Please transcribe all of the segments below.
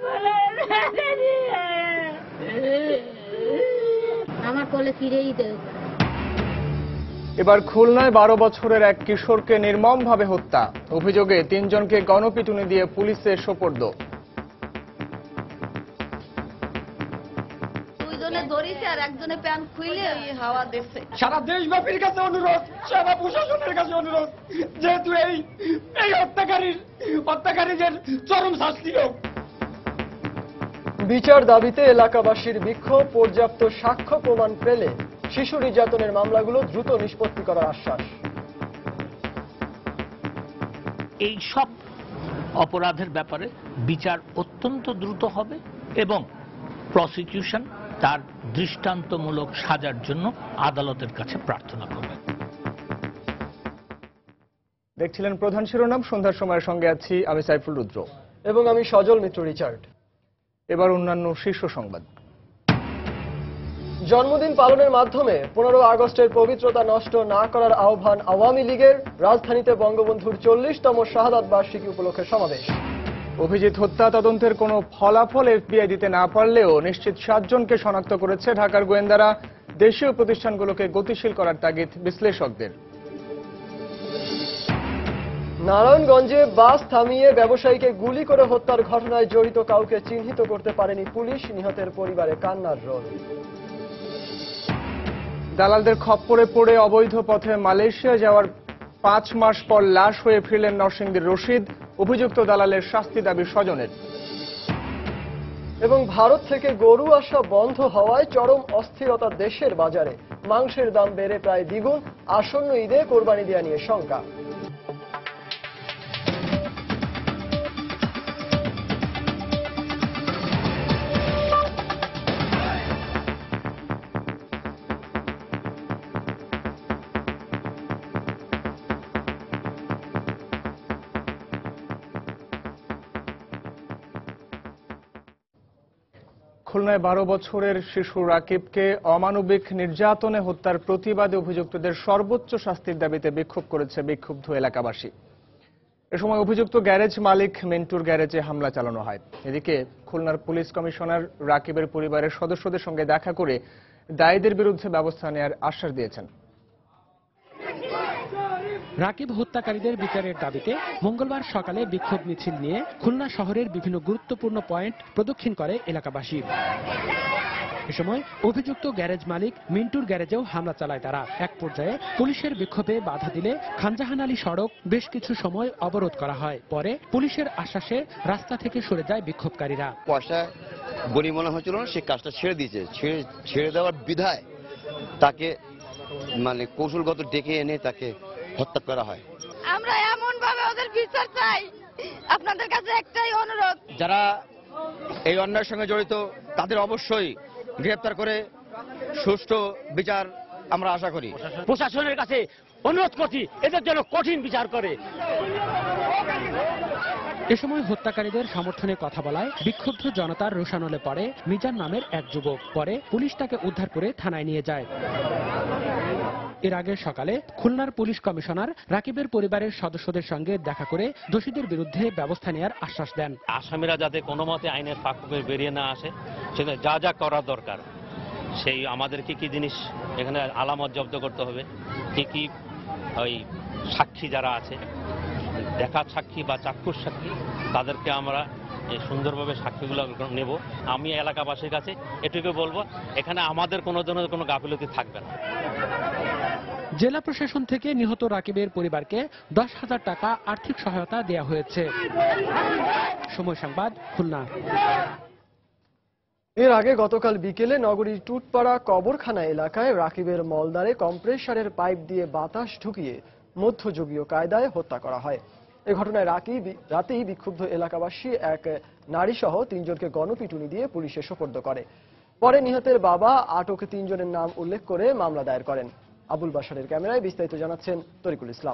আমার কোলে ফিরেই দেব। এবার খুলনায় 12 বছরের এক কিশোরকে নির্মমভাবে হত্যা, অভিযোগে 3 জনকে গণপিটুনি দিয়ে পুলিশে সোপর্দ। দুইজনে ধরিছে আর একজনে প্যান্ট খুলে হাওয়া দিচ্ছে। সারা দেশব্যাপীর কাছে অনুরোধ, সারা প্রশাসনের কাছে অনুরোধ, যেহেতু এই হত্যাকারীদের চরম শাস্তি হোক। বিচার দাবিতে এলাকাবাসীর বিক্ষোভ, পর্যাপ্ত সাক্ষ্য প্রমাণ পেলে শিশু নির্যাতনের মামলাগুলো দ্রুত নিষ্পত্তি করার আশ্বাস। এই সব অপরাধের ব্যাপারে বিচার অত্যন্ত দ্রুত হবে এবং প্রসিকিউশন তার দৃষ্টান্তমূলক সাজার জন্য আদালতের কাছে প্রার্থনা করবে। দেখছিলেন প্রধান শিরোনাম। সন্ধ্যার সময়ের সঙ্গে আছি আমি সাইফুল রুদ্র এবং আমি সজল মিত্র রিচার্ড। এবার অন্যান্য শীর্ষ সংবাদ। জন্মদিন পালনের মাধ্যমে 15 আগস্টের পবিত্রতা নষ্ট না করার আহ্বান আওয়ামী লীগের। রাজধানীতে বঙ্গবন্ধুর 40তম শাহাদাত বার্ষিকী উপলক্ষে সমাবেশ। অভিজিৎ হত্যা তদন্তের কোনো ফলাফল এফবিআই দিতে না পারলেও নিশ্চিত 7 জনকে শনাক্ত করেছে ঢাকার গোয়েন্দারা। দেশীয় প্রতিষ্ঠানগুলোকে গতিশীল করার তাগিদ বিশ্লেষকদের। নারায়ণগঞ্জে বাস থামিয়ে ব্যবসায়ীকে গুলি করে হত্যার ঘটনায় জড়িত কাউকে চিহ্নিত করতে পারেনি পুলিশ। নিহতের পরিবারে কান্নার রোল। দালালদের খপ্পরে পড়ে অবৈধ পথে মালয়েশিয়া যাওয়ার 5 মাস পর লাশ হয়ে ফিরলেন নরসিংদীর রশিদ। অভিযুক্ত দালালের শাস্তি দাবি স্বজনের। এবং ভারত থেকে গরু আসা বন্ধ হওয়ায় চরম অস্থিরতা দেশের বাজারে। মাংসের দাম বেড়ে প্রায় দ্বিগুণ। আসন্ন ঈদে কোরবানি দেয়া নিয়ে শঙ্কা। খুলনায় 12 বছরের শিশু রাকিবকে অমানবিক নির্যাতনে হত্যার প্রতিবাদে অভিযুক্তদের সর্বোচ্চ শাস্তির দাবিতে বিক্ষোভ করেছে বিক্ষুব্ধ এলাকাবাসী। এ সময় অভিযুক্ত গ্যারেজ মালিক মিন্টুর গ্যারেজে হামলা চালানো হয়। এদিকে খুলনার পুলিশ কমিশনার রাকিবের পরিবারের সদস্যদের সঙ্গে দেখা করে দায়ীদের বিরুদ্ধে ব্যবস্থা নেওয়ার আশ্বাস দিয়েছেন। রাকিব হত্যাকারীদের বিচারের দাবিতে মঙ্গলবার সকালে বিক্ষোভ মিছিল নিয়ে খুলনা শহরের বিভিন্ন গুরুত্বপূর্ণ পয়েন্ট প্রদক্ষিণ করে এলাকাবাসী। এ সময় অভিযুক্ত গ্যারেজ মালিক মিন্টুর গ্যারেজেও হামলা চালায় তারা। এক পর্যায়ে পুলিশের বিক্ষোভে বাধা দিলে খানজাহান আলী সড়ক বেশ কিছু সময় অবরোধ করা হয়। পরে পুলিশের আশ্বাসে রাস্তা থেকে সরে যায় বিক্ষোভকারীরা। পয়সা গণি মনে হচ্ছিল না, সে কাজটা ছেড়ে দিয়েছে। ছেড়ে দেওয়ার বিধায় তাকে কৌশলগত ডেকে এনে তাকে হত্যা করা হয়। আমরা এমন ভাবে ওদের বিচার চাই, আপনাদের কাছে একটাই অনুরোধ, যারা এই অন্যায়ের সঙ্গে জড়িত তাদের অবশ্যই গ্রেফতার করে সুষ্ঠু বিচার আমরা আশা করি। প্রশাসনের কাছে অনুরোধ করছি এদের জন্য কঠিন বিচার করে। এ সময় হত্যাকারীদের সমর্থনে কথা বলায় বিক্ষুব্ধ জনতার রোষানলে পড়ে মিজান নামের এক যুবক। পরে পুলিশ তাকে উদ্ধার করে থানায় নিয়ে যায়। এর আগে সকালে খুলনার পুলিশ কমিশনার রাকিবের পরিবারের সদস্যদের সঙ্গে দেখা করে দোষীদের বিরুদ্ধে ব্যবস্থা নেওয়ার আশ্বাস দেন। আসামিরা যাতে কোনো মতে আইনের ফাঁকে বেরিয়ে না আসে, সেটা যা যা করা দরকার, সেই আমাদের কি কি জিনিস এখানে আলামত জব্দ করতে হবে, কি কি ওই সাক্ষী যারা আছে, দেখা সাক্ষী বা চাক্ষুষ সাক্ষী, তাদেরকে আমরা সুন্দরভাবে সাক্ষীগুলো নেব। আমি এলাকাবাসীর কাছে এটুকু বলবো, এখানে আমাদের কোনো ধরনের কোনো গাফিলতি থাকবে না। জেলা প্রশাসন থেকে নিহত রাকিবের পরিবারকে 10,000 টাকা আর্থিক সহায়তা দেওয়া হয়েছে। সময় সংবাদ, খুলনা। এর আগে গতকাল বিকেলে নগরীর টুটপাড়া কবরখানা এলাকায় রাকিবের মলদ্বারে কম্প্রেসারের পাইপ দিয়ে বাতাস ঢুকিয়ে মধ্যযুগীয় কায়দায় হত্যা করা হয়। এ ঘটনায় রাতেই বিক্ষুব্ধ এলাকাবাসী এক নারী সহ 3 জনকে গণপিটুনি দিয়ে পুলিশে সোপর্দ করে। পরে নিহতের বাবা আটক 3 জনের নাম উল্লেখ করে মামলা দায়ের করেন। আবুল বাশারের ক্যামেরায় বিস্তারিত জানাচ্ছেন তরিকুল ইসলাম।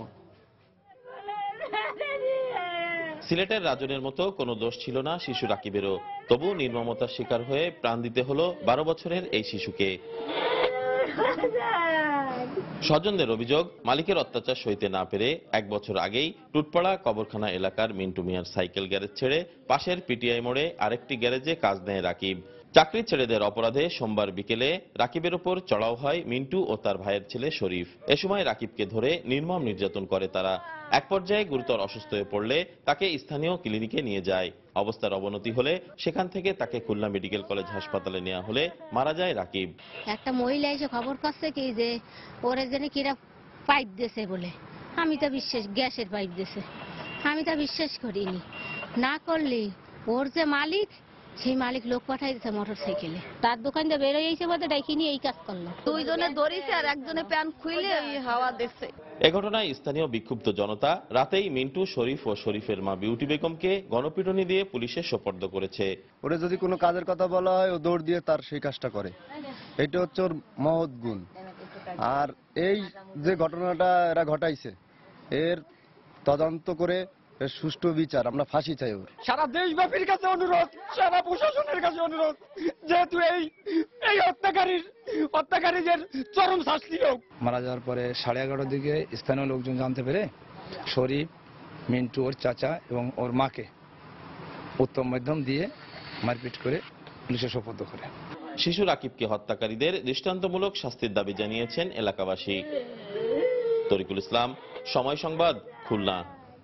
সিলেটের রাজনের মতো কোনো দোষ ছিল না শিশু রাকিবেরও, তবু নির্মমতার শিকার হয়ে প্রাণ দিতে হলো 12 বছরের এই শিশুকে। স্বজনদের অভিযোগ, মালিকের অত্যাচার সইতে না পেরে 1 বছর আগেই টুটপাড়া কবরখানা এলাকার মিন্টু মিয়ার সাইকেল গ্যারেজ ছেড়ে পাশের পিটিআই মোড়ে আরেকটি গ্যারেজে কাজ নেয় রাকিব। চাকরি ছেড়ে দেওয়ার অপরাধে সোমবার বিকেলে রাকিবের উপর চড়াও হয় মিন্টু ও তার ভাইয়ের ছেলে শরীফ। এ সময় রাকিবকে ধরে নির্মম নির্যাতন করে তারা। এক পর্যায়ে গুরুতর অসুস্থ হয়ে পড়লে তাকে স্থানীয় ক্লিনিকে নিয়ে যায়। অবস্থার অবনতি হলে সেখান থেকে তাকে খুলনা মেডিকেল কলেজ হাসপাতালে নেওয়া হলে মারা যায় রাকিব। একটা মহিলা এসে খবর করছে কি যে ওর একজনে কিরা পাইপ দিয়েছে বলে। আমি তো গ্যাসের পাইপ দিয়েছে, আমি তো বিশ্বাস করিনি। না করলে ওর যে মালিক, সেই মালিক লোক পাঠাই দিচ্ছে মোটর সাইকেলে, তার দোকান দিয়ে বেরোয়েছে বলতে ডাইকি নিয়ে এই কাজ করলো। দুইজনে ধরিছে আর একজনে প্যান খুলে ওই হাওয়া দিচ্ছে। এ ঘটনায় স্থানীয় বিক্ষুব্ধ জনতা রাতেই মিন্টু, শরীফ ও শরীফের মা বিউটি বেগমকে গণপিটুনি দিয়ে পুলিশে সোপর্দ করেছে। ওরে যদি কোনো কাজের কথা বলা হয় ও দৌড় দিয়ে তার সেই কাজটা করে, এটা হচ্ছে ওর মহৎ গুণ। আর এই যে ঘটনাটা এরা ঘটাইছে, এর তদন্ত করে এর সুষ্ঠু বিচার, আমরা ফাঁসি চাই ওর। সারা দেশব্যাপীর কাছে অনুরোধ, সারা প্রশাসনের কাছে অনুরোধ, যেহেতু এই হত্যাকারীদের চরম শাস্তি হোক। মারা যাওয়ার পরে 11:30 দিকে স্থানীয় লোকজন জানতে পেরে শরীফ, মিন্টু ওর চাচা এবং ওর মাকে উত্তম মাধ্যম দিয়ে মারপিট করে পুলিশে সোপর্দ করে। শিশু রাকিবকে হত্যাকারীদের দৃষ্টান্তমূলক শাস্তির দাবি জানিয়েছেন এলাকাবাসী। তরিকুল ইসলাম, সময় সংবাদ, খুলনা।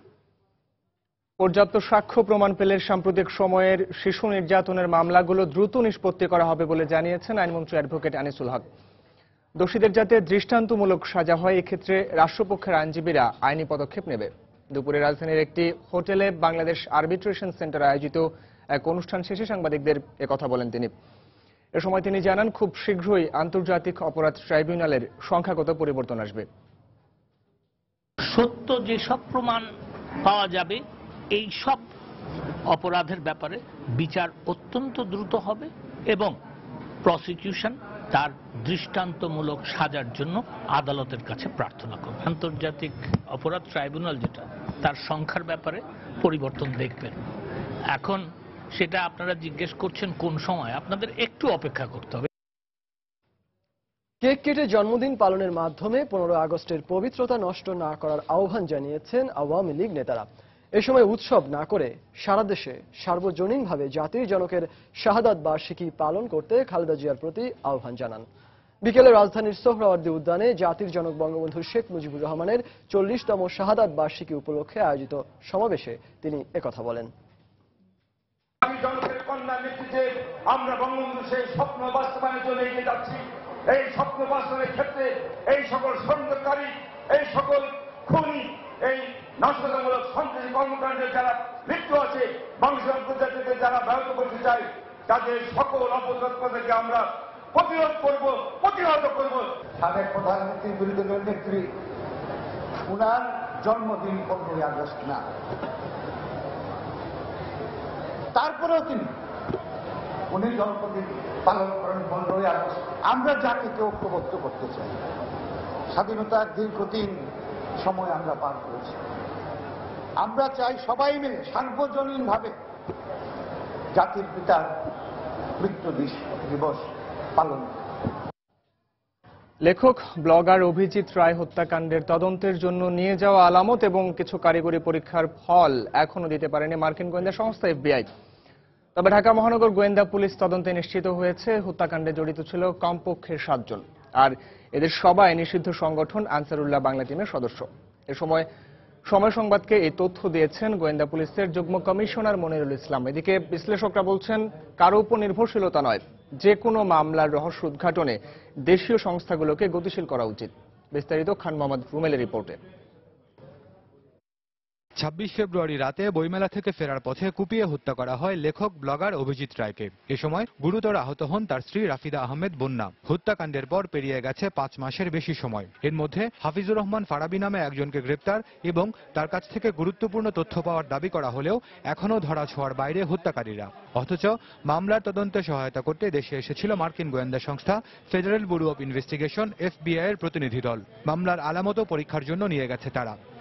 পর্যাপ্ত সাক্ষ্য প্রমাণ পেলে সাম্প্রতিক সময়ের শিশু নির্যাতনের মামলাগুলো দ্রুত নিষ্পত্তি করা হবে বলে জানিয়েছেন আইনমন্ত্রী অ্যাডভোকেট আনিসুল হক। দোষীদের যাতে দৃষ্টান্তমূলক সাজা হয়, এক্ষেত্রে রাষ্ট্রপক্ষের আইনজীবীরা আইনি পদক্ষেপ নেবে। দুপুরে রাজধানীর একটি হোটেলে বাংলাদেশ আরবিট্রেশন সেন্টার আয়োজিত এক অনুষ্ঠান শেষে সাংবাদিকদের একথা বলেন তিনি। এ সময় তিনি জানান, খুব শীঘ্রই আন্তর্জাতিক অপরাধ ট্রাইব্যুনালের সংখ্যাগত পরিবর্তন আসবে। সত্য যেসব প্রমাণ পাওয়া যাবে, এই সব অপরাধের ব্যাপারে বিচার অত্যন্ত দ্রুত হবে এবং প্রসিকিউশন তার দৃষ্টান্তমূলক সাজার জন্য আদালতের কাছে প্রার্থনা করবে। আন্তর্জাতিক অপরাধ ট্রাইব্যুনাল যেটা, তার সংখ্যার ব্যাপারে পরিবর্তন দেখবেন। এখন সেটা আপনারা জিজ্ঞেস করছেন কোন সময়, আপনাদের একটু অপেক্ষা করতে হবে। কেক কেটে জন্মদিন পালনের মাধ্যমে 15 আগস্টের পবিত্রতা নষ্ট না করার আহ্বান জানিয়েছেন আওয়ামী লীগ নেতারা। এ সময় উৎসব না করে সারা দেশে সার্বজনীনভাবে জাতির জনকের শাহাদাত বার্ষিকী পালন করতে খালেদা জিয়ার প্রতি আহ্বান জানান। বিকেলে রাজধানীর সোহরাওয়ার্দী উদ্যানে জাতির জনক বঙ্গবন্ধু শেখ মুজিবুর রহমানের 40তম শাহাদাত বার্ষিকী উপলক্ষে আয়োজিত সমাবেশে তিনি একথা বলেন। জনকের কন্যা নেতৃত্বে আমরা বঙ্গবন্ধু সেই স্বপ্ন বাস্তবায়নের জন্য এগিয়ে যাচ্ছি। এই স্বপ্ন বাস্তবায়নের ক্ষেত্রে এই সকল ষড়যন্ত্রকারী, এই সকল খুনি, এই নাশকতামূলক সন্ত্রাসী কর্মকাণ্ডের যারা লিপ্ত আছে, বাংলাদেশ আন্তর্জাতিকে যারা ব্যাহত করতে চায়, তাদের সকল অপতৎপরতাকে আমরা প্রতিহত করব। সাবেক প্রধানমন্ত্রীর বিরুদ্ধে নেত্রী, উনার জন্মদিন 15 আগস্ট না, তারপরেও উনি জন্মদিন পালন করেন 15 আগস্ট। আমরা জাতিকে ঐক্যবদ্ধ করতে চাই। স্বাধীনতার দীর্ঘদিন সময় আমরা পার করেছি। আমরা চাই সবাই মিলে সার্বজনীনভাবে জাতির পিতার মৃত্যু দিবস পালন। লেখক ব্লগার অভিজিৎ রায় হত্যাকাণ্ডের তদন্তের জন্য নিয়ে যাওয়া আলামত এবং কিছু কারিগরি পরীক্ষার ফল এখনো দিতে পারেনি মার্কিন গোয়েন্দা সংস্থা FBI। তবে ঢাকা মহানগর গোয়েন্দা পুলিশ তদন্তে নিশ্চিত হয়েছে হত্যাকাণ্ডে জড়িত ছিল কমপক্ষে 7 জন, আর এদের সবাই নিষিদ্ধ সংগঠন আনসারুল্লাহ বাংলা টিমের সদস্য। এ সময় সংবাদকে এই তথ্য দিয়েছেন গোয়েন্দা পুলিশের যুগ্ম কমিশনার মনিরুল ইসলাম। এদিকে বিশ্লেষকরা বলছেন, কারো উপর নির্ভরশীলতা নয়, যে কোনো মামলার রহস্য উদ্ঘাটনে দেশীয় সংস্থাগুলোকে গতিশীল করা উচিত। বিস্তারিত খান মোহাম্মদ রুমেলের রিপোর্টে। 26 ফেব্রুয়ারি রাতে বইমেলা থেকে ফেরার পথে কুপিয়ে হত্যা করা হয় লেখক ব্লগার অভিজিৎ রায়কে। এ সময় গুরুতর আহত হন তার স্ত্রী রাফিদা আহমেদ বন্যা। হত্যাকাণ্ডের পর পেরিয়ে গেছে 5 মাসের বেশি সময়। এর মধ্যে হাফিজুর রহমান ফারাবি নামে একজনকে গ্রেপ্তার এবং তার কাছ থেকে গুরুত্বপূর্ণ তথ্য পাওয়ার দাবি করা হলেও এখনও ধরা ছোঁয়ার বাইরে হত্যাকারীরা। অথচ মামলার তদন্তে সহায়তা করতে দেশে এসেছিল মার্কিন গোয়েন্দা সংস্থা federal bureau of investigation FBI এর প্রতিনিধি দল। মামলার আলামত পরীক্ষার জন্য নিয়ে গেছে তারা।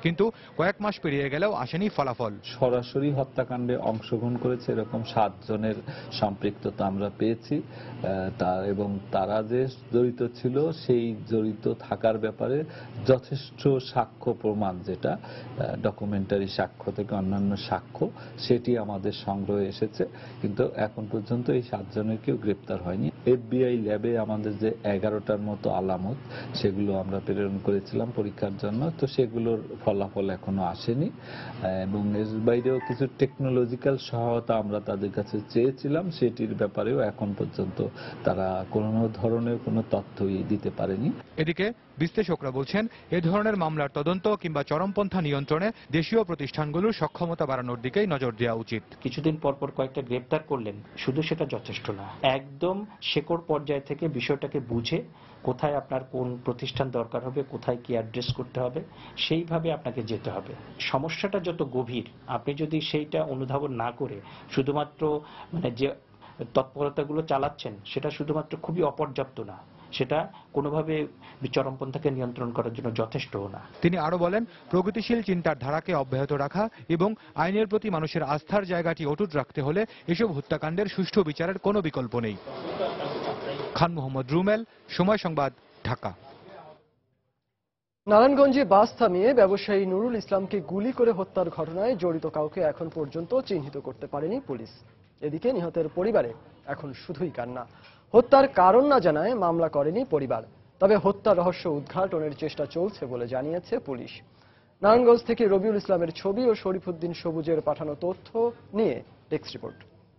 কিন্তু কয়েক মাস পেরিয়ে গেলেও আসেনি ফলাফল। সরাসরি হত্যাকাণ্ডে অংশগ্রহণ করেছে এরকম 7 জনের সম্পৃক্ততা আমরা পেয়েছি, এবং তারা যে জড়িত ছিল সেই জড়িত থাকার ব্যাপারে যথেষ্ট সাক্ষ্য প্রমাণ, যেটা ডকুমেন্টারি সাক্ষ্য থেকে অন্যান্য সাক্ষ্য, সেটি আমাদের সংগ্রহে এসেছে। কিন্তু এখন পর্যন্ত এই 7 জনের কেউ গ্রেপ্তার হয়নি। FBI ল্যাবে আমাদের যে 11টার মতো আলামত, সেগুলো আমরা প্রেরণ করেছিলাম পরীক্ষার জন্য, তো সেগুলোর ফলাফল এখনো আসেনি। এবং এর বাইরেও কিছু টেকনোলজিক্যাল সহায়তা আমরা তাদের কাছে চেয়েছিলাম, সেটির ব্যাপারেও এখন পর্যন্ত তারা কোনো ধরনের কোনো তথ্যই দিতে পারেনি। এদিকে বিশ্লেষকরা বলছেন, এ ধরনের মামলার তদন্ত কিংবা চরমপন্থা নিয়ন্ত্রণে দেশীয় প্রতিষ্ঠানগুলোর সক্ষমতা বাড়ানোর দিকেই নজর দেওয়া উচিত। কিছুদিন পর পর কয়েকটা গ্রেপ্তার করলেন, শুধু সেটা যথেষ্ট না। একদম শেকড় পর্যায় থেকে বিষয়টাকে বুঝে কোথায় আপনার কোন প্রতিষ্ঠান দরকার হবে, কোথায় কি অ্যাড্রেস করতে হবে, সেইভাবে আপনাকে যেতে হবে। সমস্যাটা যত গভীর, আপনি যদি সেইটা অনুধাবন না করে শুধুমাত্র যে তৎপরতাগুলো চালাচ্ছেন, সেটা শুধুমাত্র খুবই অপর্যাপ্ত না, সেটা কোনোভাবে চরমপন্থাকে নিয়ন্ত্রণ করার জন্য যথেষ্ট না। তিনি আরো বলেন, প্রগতিশীল চিন্তার ধারাকে অব্যাহত রাখা এবং আইনের প্রতি মানুষের আস্থার জায়গাটি অটুট রাখতে হলে এসব হত্যাকাণ্ডের সুষ্ঠু বিচারের কোনো বিকল্প নেই। খান মোহাম্মদ রুমেল, সময় সংবাদ, ঢাকা। নারায়ণগঞ্জে বাস থামিয়ে ব্যবসায়ী নুরুল ইসলামকে গুলি করে হত্যার ঘটনায় জড়িত কাউকে এখন পর্যন্ত চিহ্নিত করতে পারেনি পুলিশ। এদিকে নিহতের পরিবারে এখন শুধুই কান্না। হত্যার কারণ না জানায় মামলা করেনি পরিবার, তবে হত্যার রহস্য উদ্ঘাটনের চেষ্টা চলছে বলে জানিয়েছে পুলিশ। নারায়ণগঞ্জ থেকে রবিউল ইসলামের ছবি ও শরীফুদ্দিন সবুজের পাঠানো তথ্য নিয়ে ডেস্ক রিপোর্ট।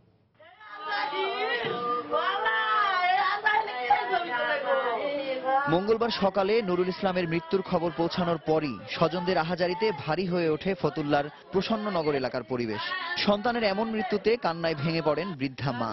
মঙ্গলবার সকালে নুরুল ইসলামের মৃত্যুর খবর পৌঁছানোর পরই স্বজনদের আহাজারিতে ভারী হয়ে ওঠে ফতুল্লার প্রসন্ননগর এলাকার পরিবেশ। সন্তানের এমন মৃত্যুতে কান্নায় ভেঙে পড়েন বৃদ্ধা মা।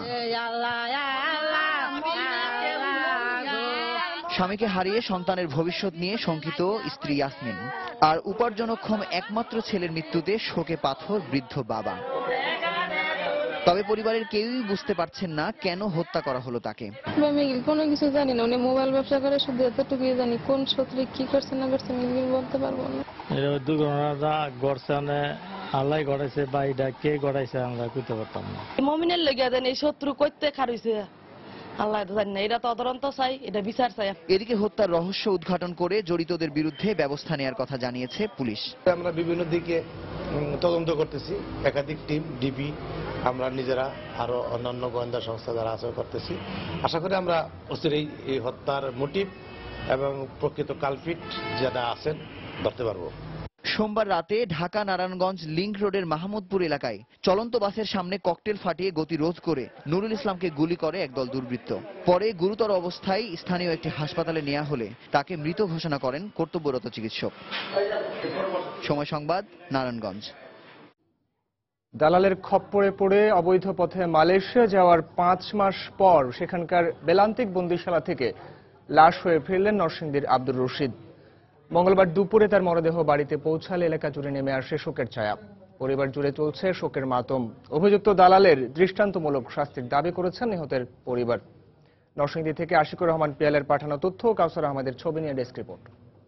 স্বামীকে হারিয়ে সন্তানের ভবিষ্যৎ নিয়ে শঙ্কিত স্ত্রী ইয়াসমিন, আর উপার্জনক্ষম একমাত্র ছেলের মৃত্যুতে শোকে পাথর বৃদ্ধ বাবা। তবে পরিবারের কেউই বুঝতে পারছেন না কেন হত্যা করা হলো তাকে। আমি কোনো কিছু জানি না, উনি মোবাইল ব্যবসা করে, শুধু এতটুকুই জানি কোন শত্রু কি করছে না করছে আমি বলতে পারবো না। দুর্ঘটনাটা ঘটছে আল্লাহ ঘটাইছে বা এটা কে ঘটাইছে আমরা বুঝতে পারতাম না। মমিনের লেগে দেন এই শত্রু কইতে খারইছে আল্লাহ তো জানি না, এটা তদন্ত চাই, এটা বিচার চাই। এদিকে হত্যার রহস্য উদ্ঘাটন করে জড়িতদের বিরুদ্ধে ব্যবস্থা নেওয়ার কথা জানিয়েছে পুলিশ। আমরা বিভিন্ন দিকে তদন্ত করতেছি, একাধিক টিম, ডিবি, আমরা নিজেরা আরো অন্যান্য গোয়েন্দা সংস্থা যারা আছে করতেছি। আশা করি আমরা অচিরেই এই হত্যার মোটিভ এবং প্রকৃত কালপিট যারা আছেন ধরতে পারবো। সোমবার রাতে ঢাকা নারায়ণগঞ্জ লিংক রোডের মাহমুদপুর এলাকায় চলন্ত বাসের সামনে ককটেল ফাটিয়ে গতিরোধ করে নুরুল ইসলামকে গুলি করে একদল দুর্বৃত্ত। পরে গুরুতর অবস্থায় স্থানীয় একটি হাসপাতালে নেওয়া হলে তাকে মৃত ঘোষণা করেন কর্তব্যরত চিকিৎসক। সময় সংবাদ, নারায়ণগঞ্জ। দালালের খপ্পরে পড়ে অবৈধ পথে মালয়েশিয়া যাওয়ার 5 মাস পর সেখানকার বেলান্তিক বন্দিশালা থেকে লাশ হয়ে ফিরলেন নরসিংদীর আব্দুর রশিদ। মঙ্গলবার দুপুরে তার মরদেহ বাড়িতে পৌঁছালে এলাকা জুড়ে নেমে আসে শোকের ছায়া। পরিবার জুড়ে চলছে শোকের মাতম। অভিযুক্ত দালালের দৃষ্টান্তমূলক শাস্তির দাবি করেছেন নিহতের পরিবার। নরসিংদী থেকে আশিকুর রহমান পিয়ালের পাঠানো তথ্য, কাউসার আহমেদের ছবি নিয়ে ডেস্ক রিপোর্ট।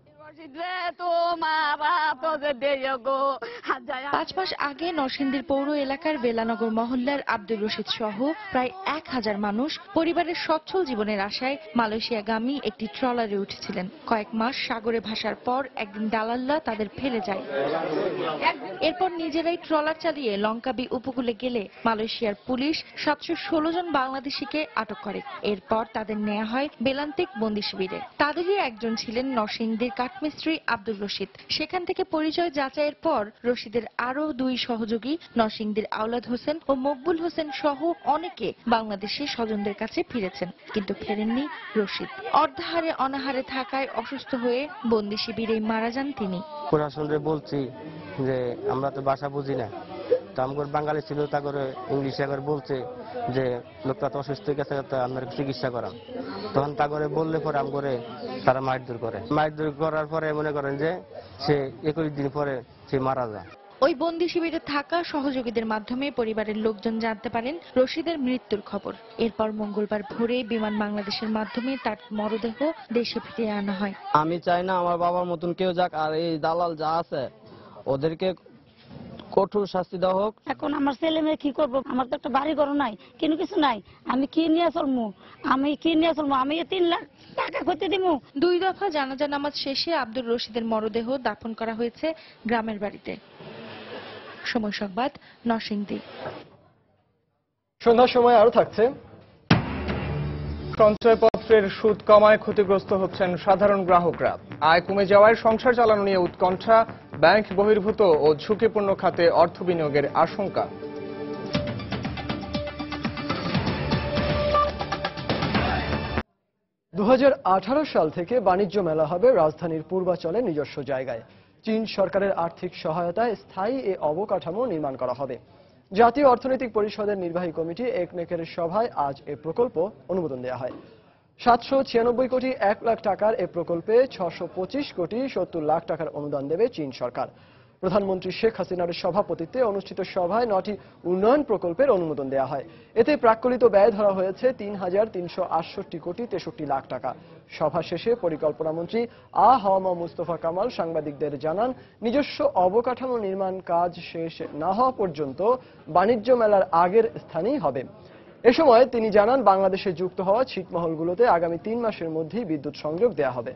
5 মাস আগে নরসিংদীর পৌর এলাকার বেলানগর মহল্লার আব্দুর রশিদ সহ প্রায় 1000 মানুষ পরিবারের সচ্ছল জীবনের আশায় মালয়েশিয়াগামী একটি ট্রলারে উঠেছিলেন। কয়েক মাস সাগরে ভাসার পর একদিন দালালরা তাদের ফেলে যায়। এরপর নিজেরাই ট্রলার চালিয়ে লঙ্কাবি উপকূলে গেলে মালয়েশিয়ার পুলিশ 716 জন বাংলাদেশিকে আটক করে। এরপর তাদের নেওয়া হয় বেলান্তিক বন্দি শিবিরে। তাদেরই একজন ছিলেন নরসিংদীর কাঠমিস্ত্রি আব্দুর রশিদ। সেখান থেকে পরিচয় যাচাইয়ের পর রশিদের আরো 2 সহযোগী নরসিংদীর আওলাদ হোসেন ও মকবুল হোসেন সহ অনেকে বাংলাদেশি স্বজনদের কাছে ফিরেছেন, কিন্তু ফেরেননি রশিদ। অর্ধাহারে অনাহারে থাকায় অসুস্থ হয়ে বন্দি শিবিরে মারা যান তিনি। প্রশাসনরে বলছি যে আমরা তো ভাষা বুঝি না, তো আমার বাঙালি ছিল, তা করে ইংলিশে করে বলছে যে লোকটা তো অসুস্থ হয়ে গেছে, আপনার চিকিৎসা করান। তখন তা করে বললে পরে আম করে তারা মারধর করে। মারধর করার পরে মনে করেন যে সে 21 দিন পরে সে মারা যায়। ওই বন্দি শিবিরে থাকা সহযোগীদের মাধ্যমে পরিবারের লোকজন জানতে পারেন রশিদের মৃত্যুর খবর। এরপর মঙ্গলবার ভোরে বিমান বাংলাদেশের মাধ্যমে তার মরদেহ দেশে ফিরিয়ে আনা হয়। আমি চাই না আমার বাবার মতন কেউ যাক, আর এই দালাল যা আছে ওদেরকে কঠোর শাস্তি দেওয়া হোক। এখন আমার ছেলে মেয়ে কি করবো? আমার তো একটা বাড়ি ঘর নাই, কোনো কিছু নাই। আমি কি নিয়ে চলবো? আমি 3 লাখ টাকা করতে দিব। 2 দফা জানাজা নামাজ শেষে আব্দুর রশিদের মরদেহ দাফন করা হয়েছে গ্রামের বাড়িতে। সময় সংবাদ, নরসিংদী। সন্ধ্যার সময় আরো থাকছে। সঞ্চয়পত্রের সুদ কমায় ক্ষতিগ্রস্ত হচ্ছেন সাধারণ গ্রাহকরা। আয় কমে যাওয়ায় সংসার চালানো নিয়ে উৎকণ্ঠা, ব্যাংক বহির্ভূত ও ঝুঁকিপূর্ণ খাতে অর্থ বিনিয়োগের আশঙ্কা। দু সাল থেকে বাণিজ্য মেলা হবে রাজধানীর পূর্বাঞ্চলে নিজস্ব জায়গায়। চীন সরকারের আর্থিক সহায়তায় স্থায়ী এ অবকাঠামো নির্মাণ করা হবে। জাতীয় অর্থনৈতিক পরিষদের নির্বাহী কমিটি একনেকের সভায় আজ এ প্রকল্প অনুমোদন দেওয়া হয়। 796 কোটি 1 লাখ টাকার এ প্রকল্পে 625 কোটি 70 লাখ টাকার অনুদান দেবে চীন সরকার। প্রধানমন্ত্রী শেখ হাসিনার সভাপতিত্বে অনুষ্ঠিত সভায় 9টি উন্নয়ন প্রকল্পের অনুমোদন দেওয়া হয়। এতে প্রাক্কলিত ব্যয় ধরা হয়েছে 3,368 কোটি 63 লাখ টাকা। সভা শেষে পরিকল্পনামন্ত্রী আ.হ.ম মুস্তফা কামাল সাংবাদিকদের জানান, নিজস্ব অবকাঠামো নির্মাণ কাজ শেষ না হওয়া পর্যন্ত বাণিজ্য মেলার আগের স্থানেই হবে। এ সময় তিনি জানান, বাংলাদেশে যুক্ত হওয়া ছিটমহলগুলোতে আগামী 3 মাসের মধ্যেই বিদ্যুৎ সংযোগ দেওয়া হবে।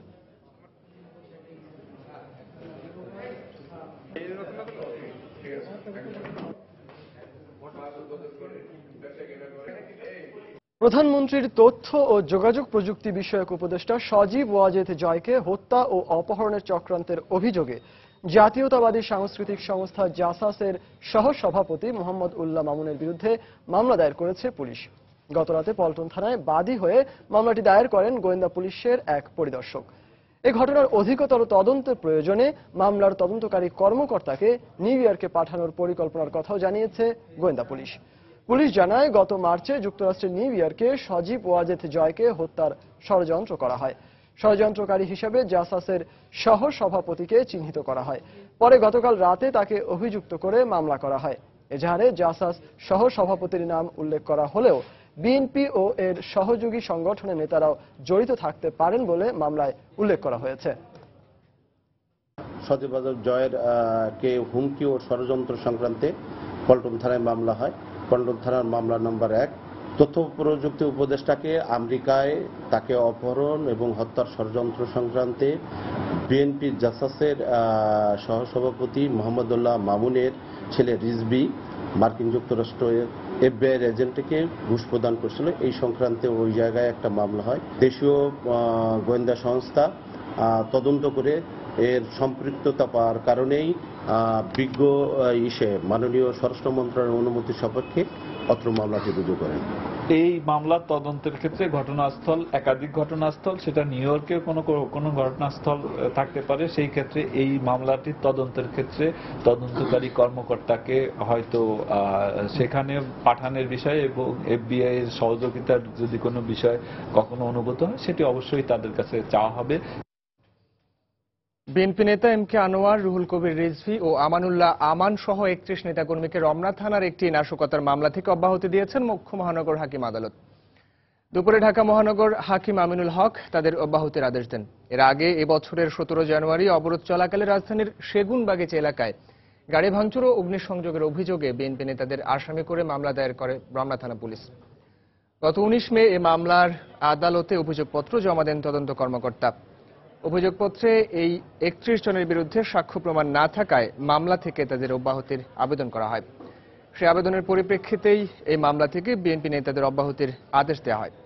প্রধানমন্ত্রীর তথ্য ও যোগাযোগ প্রযুক্তি বিষয়ক উপদেষ্টা সজীব ওয়াজেদ জয়কে হত্যা ও অপহরণের চক্রান্তের অভিযোগে জাতীয়তাবাদী সাংস্কৃতিক সংস্থা জাসাসের সহসভাপতি মোহাম্মদ উল্লাহ মামুনের বিরুদ্ধে মামলা দায়ের করেছে পুলিশ। গতরাতে পল্টন থানায় বাদী হয়ে মামলাটি দায়ের করেন গোয়েন্দা পুলিশের এক পরিদর্শক। এ ঘটনার অধিকতর তদন্তের প্রয়োজনে মামলার তদন্তকারী কর্মকর্তাকে নিউ ইয়র্কে পাঠানোর পরিকল্পনার কথাও জানিয়েছে গোয়েন্দা পুলিশ। পুলিশ জানায়, গত মার্চে যুক্তরাষ্ট্রের নিউ ইয়র্কে সজীব ওয়াজেদ জয়কে হত্যার ষড়যন্ত্র করা হয়। ষড়যন্ত্রকারী হিসেবে জাসাসের সহসভাপতিকে চিহ্নিত করা হয়। পরে গতকাল রাতে তাকে অভিযুক্ত করে মামলা করা হয়। এজাহারে জাসাস সহসভাপতির নাম উল্লেখ করা হলেও বিএনপি ও এর সহযোগী সংগঠনের নেতারাও জড়িত থাকতে পারেন বলে মামলায় উল্লেখ করা হয়েছে। সজীব ওয়াজেদ জয়ের কে হুমকি ও ষড়যন্ত্র সংক্রান্তে পল্টন থানায় মামলা হয়। পল্টন থানার মামলা নম্বর 1। তথ্য প্রযুক্তি উপদেষ্টাকে আমেরিকায় তাকে অপহরণ এবং হত্যার ষড়যন্ত্র সংক্রান্তে বিএনপি জাসাসের সহসভাপতি মোহাম্মদুল্লাহ মামুনের ছেলে রিজভী মার্কিন যুক্তরাষ্ট্রের এফবিআই এজেন্টকে ঘুষ প্রদান করছিল। এই সংক্রান্তে ওই জায়গায় একটা মামলা হয়। দেশীয় গোয়েন্দা সংস্থা তদন্ত করে এর সম্পৃক্ততা পাওয়ার কারণেই বিজ্ঞ মাননীয় স্বরাষ্ট্র মন্ত্রণালয়ের অনুমতি সাপেক্ষে অত্র মামলাটি রুজু করেন। এই মামলার তদন্তের ক্ষেত্রে ঘটনাস্থল একাধিক ঘটনাস্থল, সেটা নিউ ইয়র্কের কোনো ঘটনাস্থল থাকতে পারে। সেই ক্ষেত্রে এই মামলাটির তদন্তের ক্ষেত্রে তদন্তকারী কর্মকর্তাকে হয়তো সেখানে পাঠানোর বিষয়ে এবং এফবিআই এর সহযোগিতার যদি কোনো বিষয় কখনো অনুভূত হয়, সেটি অবশ্যই তাদের কাছে চাওয়া হবে। বিএনপি নেতা এম.কে. আনোয়ার, রুহুল কবির রিজভী ও আমানুল্লাহ আমান সহ 31 নেতাকর্মীকে রমনা থানার একটি নাশকতার মামলা থেকে অব্যাহতি দিয়েছেন মুখ্য মহানগর হাকিম আদালত। দুপুরে ঢাকা মহানগর হাকিম আমিনুল হক তাদের অব্যাহতির আদেশ দেন। এর আগে এবছরের 17 জানুয়ারি অবরোধ চলাকালে রাজধানীর সেগুনবাগিচা এলাকায় গাড়ি ভাঙচুর ও অগ্নিসংযোগের অভিযোগে বিএনপি নেতাদের আসামি করে মামলা দায়ের করে রমনা থানা পুলিশ। গত 19 মে এ মামলার আদালতে অভিযোগপত্র জমা দেন তদন্ত কর্মকর্তা। অভিযোগপত্রে এই 31 জনের বিরুদ্ধে সাক্ষ্য প্রমাণ না থাকায় মামলা থেকে তাদের অব্যাহতির আবেদন করা হয়। সেই আবেদনের পরিপ্রেক্ষিতেই এই মামলা থেকে বিএনপি নেতাদের অব্যাহতির আদেশ দেওয়া হয়।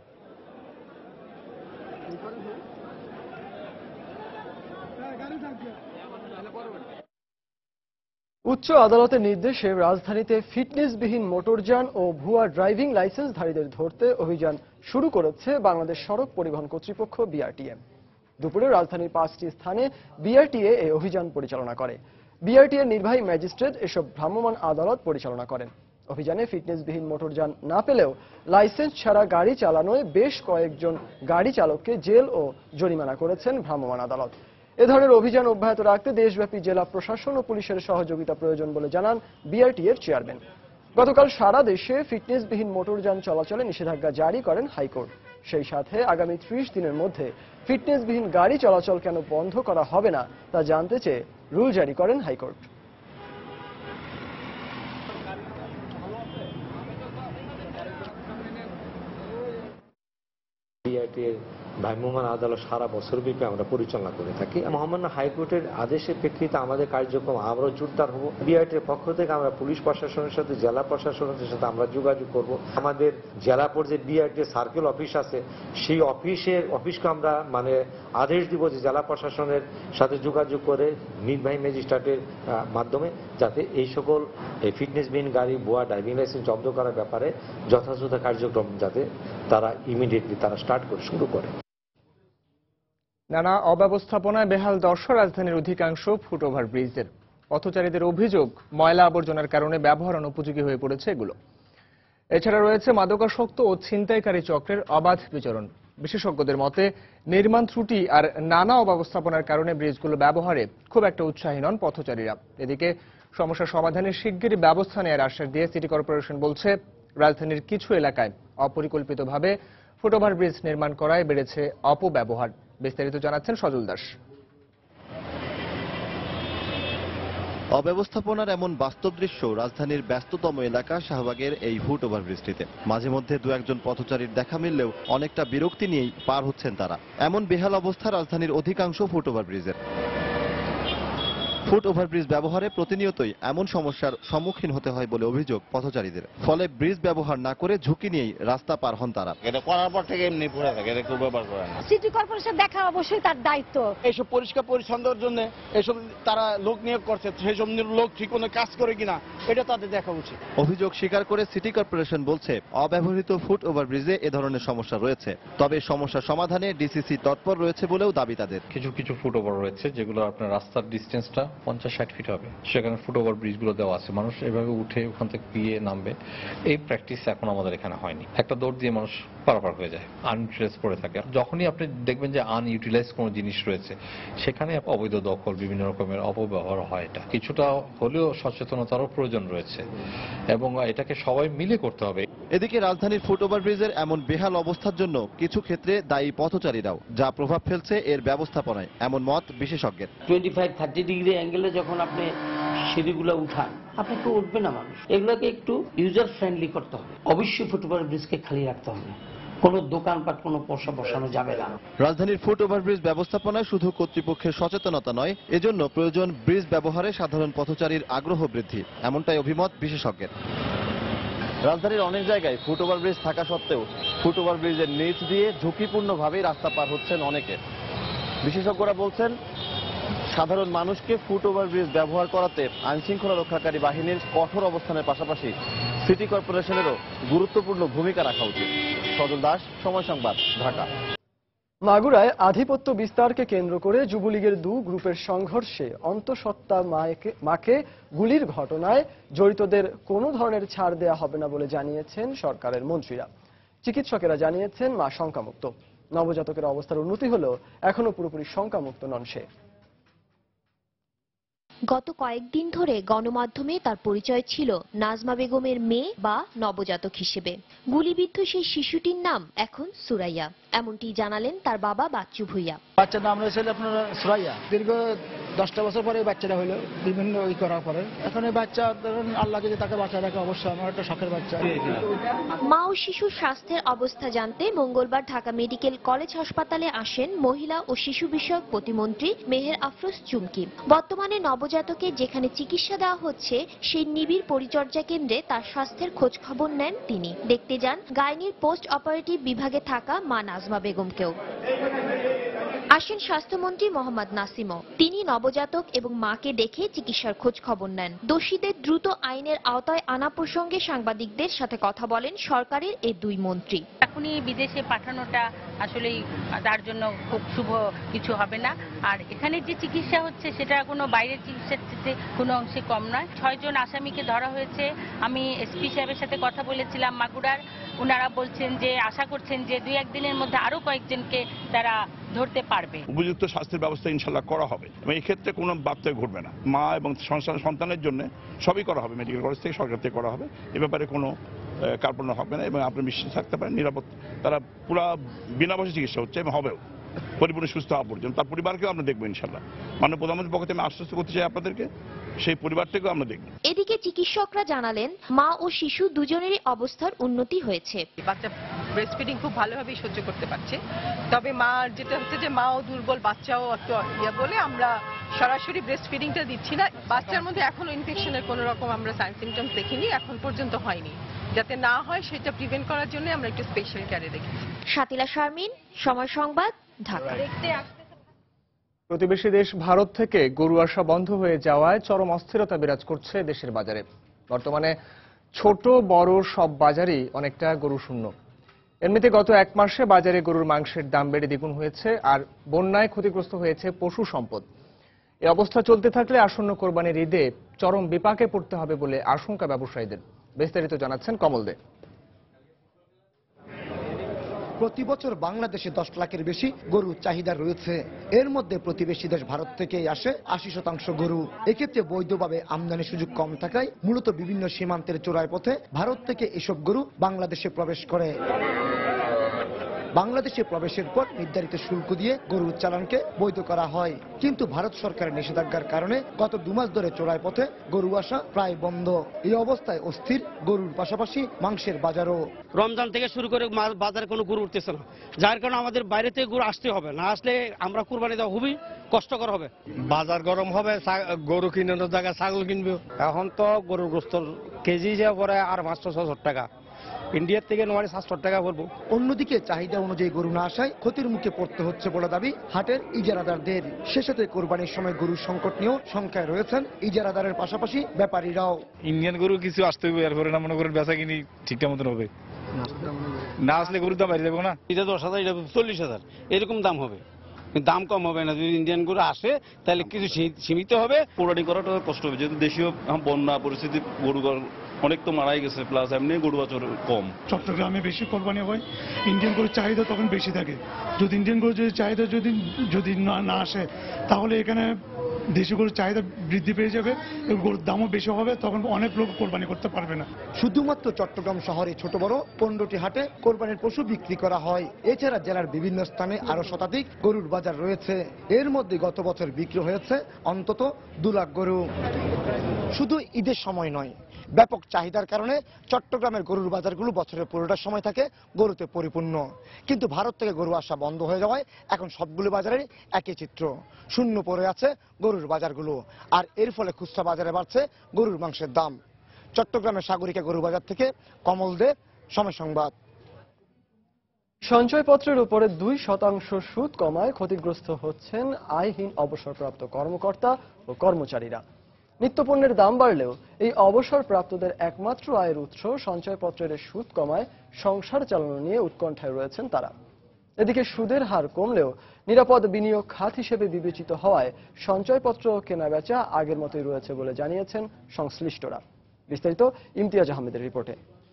উচ্চ আদালতের নির্দেশে রাজধানীতে ফিটনেসবিহীন মোটরযান ও ভুয়া ড্রাইভিং লাইসেন্সধারীদের ধরতে অভিযান শুরু করেছে বাংলাদেশ সড়ক পরিবহন কর্তৃপক্ষ বিআরটিএ। দুপুরে রাজধানীর 5টি স্থানে বিআরটিএ এই অভিযান পরিচালনা করে। বিআরটিএ নির্বাহী ম্যাজিস্ট্রেট এসব ভ্রাম্যমাণ আদালত পরিচালনা করেন। অভিযানে ফিটনেসবিহীন মোটরযান না পেলেও লাইসেন্স ছাড়া গাড়ি চালানোয় বেশ কয়েকজন গাড়ি চালককে জেল ও জরিমানা করেছেন ভ্রাম্যমাণ আদালত। এ ধরনের অভিযান অব্যাহত রাখতে দেশব্যাপী জেলা প্রশাসন ও পুলিশের সহযোগিতা প্রয়োজন বলে জানান বিআরটিএ এর চেয়ারম্যান। গতকাল সারা দেশে ফিটনেসবিহীন মোটরযান চলাচলে নিষেধাজ্ঞা জারি করেন হাইকোর্ট। সেই সাথে আগামী 30 দিনের মধ্যে ফিটনেসবিহীন গাড়ি চলাচল কেন বন্ধ করা হবে না তা জানতে চেয়ে রুল জারি করেন হাইকোর্ট। বিআইটির ভ্রাম্যমাণ আদালত সারা বছরব্যাপী আমরা পরিচালনা করে থাকি। মহামান্য হাইকোর্টের আদেশের প্রেক্ষিতে আমাদের কার্যক্রম আরও জোরদার হব। বিআইটির পক্ষ থেকে আমরা পুলিশ প্রশাসনের সাথে, জেলা প্রশাসনের সাথে আমরা যোগাযোগ করব। আমাদের জেলা পর্যায়ে বিআইটির সার্কেল অফিস আছে, সেই অফিসকে আমরা আদেশ দিব যে জেলা প্রশাসনের সাথে যোগাযোগ করে নির্বাহী ম্যাজিস্ট্রেটের মাধ্যমে যাতে এই সকল ফিটনেসবিহীন গাড়ি, ভুয়া ড্রাইভিং লাইসেন্স জব্দ করার ব্যাপারে যথাযথ কার্যক্রম যাতে তারা ইমিডিয়েটলি স্টার্ট করে শুরু করে। নানা অব্যবস্থাপনায় বেহাল দশা রাজধানীর অধিকাংশ ফুটওভার ব্রিজের। পথচারীদের অভিযোগ, ময়লা আবর্জনার কারণে ব্যবহার অনুপযোগী হয়ে পড়েছে এগুলো। এছাড়া রয়েছে মাদকাসক্ত ও ছিনতাইকারী চক্রের অবাধ বিচরণ। বিশেষজ্ঞদের মতে নির্মাণ ত্রুটি আর নানা অব্যবস্থাপনার কারণে ব্রিজগুলো ব্যবহারে খুব একটা উৎসাহী নন পথচারীরা। এদিকে সমস্যা সমাধানে শিগগিরই ব্যবস্থা নেওয়ার আশ্বাস দিয়ে সিটি কর্পোরেশন বলছে, রাজধানীর কিছু এলাকায় অপরিকল্পিতভাবে ফুটওভার ব্রিজ নির্মাণ করায় বেড়েছে অপব্যবহার। বিস্তারিত জানাচ্ছেন সজল দাস। অব্যবস্থাপনার এমন বাস্তব দৃশ্য রাজধানীর ব্যস্ততম এলাকা শাহবাগের এই ফুটওভার ব্রিজটিতে। মাঝে মধ্যে দু একজন পথচারীর দেখা মিললেও অনেকটা বিরক্তি নিয়েই পার হচ্ছেন তারা। এমন বেহাল অবস্থা রাজধানীর অধিকাংশ ফুটওভার ব্রিজের। ফুট ওভারব্রিজ ব্যবহারে প্রতিনিয়তই এমন সমস্যার সম্মুখীন হতে হয় বলে অভিযোগ পথচারীদের। ফলে ব্রিজ ব্যবহার না করে ঝুঁকি নিয়েই রাস্তা পার হন তারা। এটা করার পর থেকে এমনি পড়ে থাকে, এটা কেউ ব্যবহার করে না। সিটি কর্পোরেশন দেখা অবশ্যই তার দায়িত্ব। এইসব পরিষ্কার পরিচ্ছন্নতার জন্য এইসব তারা লোক নিয়োগ করছে, সেই সব লোক ঠিক মতো কাজ করে কিনা এটা তাদের দেখা উচিত। অভিযোগ স্বীকার করে সিটি কর্পোরেশন বলছে, অব্যবহৃত ফুট ওভারব্রিজে এ ধরনের সমস্যা রয়েছে। তবে সমস্যা সমাধানে ডিসিসি তৎপর রয়েছে বলেও দাবি তাদের। কিছু কিছু ফুট ওভার রয়েছে যেগুলো আপনার রাস্তার ডিস্টেন্সটা 50-60 ফিট হবে, সেখানে ফুট ওভার ব্রিজগুলো দেওয়া আছে, মানুষ এভাবে উঠে ওখান থেকে গিয়ে নামবে। এই প্র্যাকটিস এখন আমাদের এখানে হয়নি। একটা দৌড় দিয়ে মানুষ পারাপার হয়ে যায়, আনইউটিলাইজ পড়ে থাকে। যখনই আপনি দেখবেন যে আনইউটিলাইজ কোনো জিনিস রয়েছে, সেখানে অবৈধ দখল, বিভিন্ন রকমের অপব্যবহার হয়। এটা কিছুটা হলেও সচেতনতারও প্রয়োজন রয়েছে এবং এটাকে সবাই মিলে করতে হবে। এদিকে রাজধানীর ফুট ওভারব্রিজের এমন বেহাল অবস্থার জন্য কিছু ক্ষেত্রে দায়ী পথচারীরাও, যা প্রভাব ফেলছে এর ব্যবস্থাপনায়, এমন মত বিশেষজ্ঞের। 25-30 ডিগ্রি অ্যাঙ্গেলে যখন আপনি সিঁড়িগুলো উঠান, আপনাকে উঠবে না মানুষ। এগুলোকে একটু ইউজার ফ্রেন্ডলি করতে হবে। অবশ্যই ফুট ওভারব্রিজকে খালি রাখতে হবে, কোনো দোকানপাট, কোনো পয়সা বসানো যাবে না। রাজধানীর ফুট ওভারব্রিজ ব্যবস্থাপনায় শুধু কর্তৃপক্ষের সচেতনতা নয়, এজন্য প্রয়োজন ব্রিজ ব্যবহারে সাধারণ পথচারীর আগ্রহ বৃদ্ধি, এমনটাই অভিমত বিশেষজ্ঞের। রাজধানীর অনেক জায়গায় ফুট ওভারব্রিজ থাকা সত্ত্বেও ফুট ওভারব্রিজের নিচ দিয়ে ঝুঁকিপূর্ণভাবে রাস্তা পার হচ্ছেন অনেকে। বিশেষজ্ঞরা বলছেন, সাধারণ মানুষকে ফুট ওভারব্রিজ ব্যবহার করাতে আইনশৃঙ্খলা রক্ষাকারী বাহিনীর কঠোর অবস্থানের পাশাপাশি সিটি কর্পোরেশনেরও গুরুত্বপূর্ণ ভূমিকা রাখা উচিত। সজল দাস, সময় সংবাদ, ঢাকা। মাগুরায় আধিপত্য বিস্তারকে কেন্দ্র করে যুবলীগের দু গ্রুপের সংঘর্ষে অন্তঃসত্ত্বা মাকে গুলির ঘটনায় জড়িতদের কোনো ধরনের ছাড় দেয়া হবে না বলে জানিয়েছেন সরকারের মন্ত্রীরা। চিকিৎসকেরা জানিয়েছেন, মা শঙ্কামুক্ত। নবজাতকের অবস্থার উন্নতি হলেও এখনো পুরোপুরি শঙ্কামুক্ত নন সে। গত কয়েকদিন ধরে গণমাধ্যমে তার পরিচয় ছিল নাজমা বেগমের মেয়ে বা নবজাতক হিসেবে। গুলিবিদ্ধ সেই শিশুটির নাম এখন সুরাইয়া, এমনটি জানালেন তার বাবা বাচ্চু ভুইয়া। বাচ্চার নাম রয়েছে আপনার সুরাইয়া। দীর্ঘ 10টা বছর পরে বাচ্চাটা হলো, বিভিন্ন করার পরে এখন এই বাচ্চা, ধরুন আল্লাহ যদি তাকে বাঁচা রাখে, অবশ্যই আমার একটা শখের বাচ্চা। মা ও শিশুর স্বাস্থ্যের অবস্থা জানতে মঙ্গলবার ঢাকা মেডিকেল কলেজ হাসপাতালে আসেন মহিলা ও শিশু বিষয়ক প্রতিমন্ত্রী মেহের আফরোজ চুমকি। বর্তমানে নবজাতকের যেখানে চিকিৎসা দেওয়া হচ্ছে, সেই নিবিড় পরিচর্যা কেন্দ্রে তার স্বাস্থ্যের খোঁজ খবর নেন তিনি। দেখতে যান গাইনির পোস্ট অপারেটিভ বিভাগে থাকা মা নাজমা বেগমকেও। আসেন স্বাস্থ্যমন্ত্রী মোহাম্মদ নাসিমও। তিনি নবজাতক এবং মাকে দেখে চিকিৎসার খোঁজ খবর নেন। দোষীদের দ্রুত আইনের আওতায় আনা প্রসঙ্গে সাংবাদিকদের সাথে কথা বলেন সরকারের এই দুই মন্ত্রী। এখনই বিদেশে পাঠানোটা আসলেই তার জন্য খুব শুভ কিছু হবে না। আর এখানে যে চিকিৎসা হচ্ছে সেটা কোনো বাইরের চিকিৎসার চেয়ে কোনো অংশে কম নয়। 6 জন আসামিকে ধরা হয়েছে। আমি এসপি সাহেবের সাথে কথা বলেছিলাম মাগুরার, ওনারা বলছেন যে আশা করছেন যে 2-1 দিনের মধ্যে আরো কয়েকজনকে তারা ধরতে পারবে। উপযুক্ত স্বাস্থ্যের ব্যবস্থা ইনশাল্লাহ করা হবে এবং এই ক্ষেত্রে কোনো বার্তা ঘটবে না। মা এবং সন্তানের জন্য সবই করা হবে, মেডিকেল কলেজ থেকে, সরকার থেকে করা হবে। এ ব্যাপারে কোনো কার্পণ্য হবে না এবং আপনি বিশ্বাস থাকতে পারেন নিরাপদ, তারা পুরো বিনা পয়সা চিকিৎসা হচ্ছে এবং হবেও। পরিপূর্ণ সুস্থ হওয়া পর্যন্ত তার পরিবারকেও আমরা দেখবো ইনশাল্লাহ। মাননীয় প্রধানমন্ত্রীর পক্ষ থেকে আমি আশ্বস্ত করতে চাই আপনাদেরকে, সেই পরিবারটাকেও আমরা দেখব। এদিকে চিকিৎসকরা জানালেন মা ও শিশু দুজনেরই অবস্থার উন্নতি হয়েছে। বাচ্চা ব্রেস্ট ফিডিং খুব ভালোভাবেই সহ্য করতে পারছে, তবে মা যেটা হচ্ছে যে মাও দুর্বল, বাচ্চাও একটু বলে আমরা সরাসরি ব্রেস্ট ফিডিংটা দিচ্ছি না। বাচ্চার মধ্যে এখনো ইনফেকশনের কোনো রকম আমরা সাইন সিমটমস দেখিনি, এখন পর্যন্ত হয়নি। যাতে না হয় সেটা প্রিভেন্ট করার জন্য আমরা একটু স্পেশাল কেয়ারে রেখেছি। শাতিলা শারমিন, সময় সংবাদ, ঢাকা। প্রতিবেশী দেশ ভারত থেকে গরু আসা বন্ধ হয়ে যাওয়ায় চরম অস্থিরতা বিরাজ করছে দেশের বাজারে। বর্তমানে ছোট বড় সব বাজারই অনেকটা গরু শূন্য। এমনিতে গত এক মাসে বাজারে গরুর মাংসের দাম বেড়ে দ্বিগুণ হয়েছে, আর বন্যায় ক্ষতিগ্রস্ত হয়েছে পশু সম্পদ। এই অবস্থা চলতে থাকলে আসন্ন কোরবানির ঈদে চরম বিপাকে পড়তে হবে বলে আশঙ্কা ব্যবসায়ীদের। বিস্তারিত জানাচ্ছেন কমল দে। প্রতি বছর বাংলাদেশে 10 লাখের বেশি গরুর চাহিদা রয়েছে। এর মধ্যে প্রতিবেশী দেশ ভারত থেকেই আসে 80% গরু। এক্ষেত্রে বৈধভাবে আমদানির সুযোগ কম থাকায় মূলত বিভিন্ন সীমান্তের চোরাই পথে ভারত থেকে এসব গরু বাংলাদেশে প্রবেশ করে। বাংলাদেশে প্রবেশের পর নির্ধারিত শুল্ক দিয়ে গরুর চালানকে বৈধ করা হয়, কিন্তু ভারত সরকারের নিষেধাজ্ঞার কারণে গত 2 মাস ধরে চোরাই পথে গরু আসা প্রায় বন্ধ। এই অবস্থায় অস্থির গরুর পাশাপাশি মাংসের বাজারও। রমজান থেকে শুরু করে বাজারে কোনো গরু উঠতেছে না, যার কারণে আমাদের বাইরে থেকে গরু আসতে হবে, না আসলে আমরা কুরবানি দেওয়া খুবই কষ্টকর হবে। বাজার গরম হবে, গরু কিনানোর জায়গায় ছাগল কিনবে। এখন তো গরুর গোস্তের কেজি যে পরে আর 500-600 টাকা, ইন্ডিয়ার থেকে 900-700 টাকা পড়বো। অন্যদিকে চাহিদা অনুযায়ী গরু না আসায় ক্ষতির মুখে পড়তে হচ্ছে বলে দাবি হাটের ইজারাদারদের। শেষেতে কোরবানির সময় গরুর সংকট নিয়েও শঙ্কায় রয়েছেন ইজারাদারের পাশাপাশি ব্যাপারীরাও। ইন্ডিয়ান গরু কিছু আসতে হবে, এরপরে না মনে করেন বেচা কিনি ঠিকঠাক মতন হবে, না আসলে গরুর দাম বাইরে যাবো না। এটা 10,000, এটা 40,000 এরকম দাম হবে, দাম কম হবে না। যদি ইন্ডিয়ান গরু আসে তাহলে কিছু সীমিত হবে। কোরবানি করাটা কষ্ট হবে, যেহেতু দেশীয় বন্যা পরিস্থিতি গরু অনেক তো মারাই গেছে, প্লাস এমনি গরু বাছর কম। চট্টগ্রামে বেশি কোরবানি হয়, ইন্ডিয়ান গরুর চাহিদা তখন বেশি থাকে। যদি ইন্ডিয়ান গরুর চাহিদা যদি না আসে, তাহলে এখানে দেশি গরুর চাহিদা বৃদ্ধি পেয়ে যাবে, গরুর দামও বেশি হবে, তখন অনেক লোক কোরবানি করতে পারবে না। শুধুমাত্র চট্টগ্রাম শহরে ছোট বড় 15টি হাটে কোরবানির পশু বিক্রি করা হয়। এছাড়া জেলার বিভিন্ন স্থানে আরো শতাধিক গরুর বাজার রয়েছে। এর মধ্যে গত বছর বিক্রি হয়েছে অন্তত 2 লাখ গরু। শুধু ঈদের সময় নয়, ব্যাপক চাহিদার কারণে চট্টগ্রামের গরুর বাজারগুলো বছরের পুরোটা সময় থাকে গরুতে পরিপূর্ণ। কিন্তু ভারত থেকে গরু আসা বন্ধ হয়ে যাওয়ায় এখন সবগুলো বাজারের একই চিত্র, শূন্য পড়ে আছে গরুর বাজারগুলো। আর এর ফলে খুচরা বাজারে বাড়ছে গরুর মাংসের দাম। চট্টগ্রামের সাগরিকা গরু বাজার থেকে কমল দে, সময় সংবাদ। সঞ্চয়পত্রের উপরে 2% সুদ কমায় ক্ষতিগ্রস্ত হচ্ছেন আয়হীন অবসরপ্রাপ্ত কর্মকর্তা ও কর্মচারীরা। নিত্যপণ্যের দাম বাড়লেও এই অবসরপ্রাপ্তদের একমাত্র আয়ের উৎস সঞ্চয়পত্রের সুদ কমায় সংসার চালানো নিয়ে উৎকণ্ঠায় রয়েছেন তারা। এদিকে সুদের হার কমলেও নিরাপদ বিনিয়োগ খাত হিসেবে বিবেচিত হওয়ায় সঞ্চয়পত্র কেনাবেচা আগের মতোই রয়েছে বলে জানিয়েছেন সংশ্লিষ্টরা। বিস্তারিত ইমতিয়াজ আহমেদের রিপোর্টে।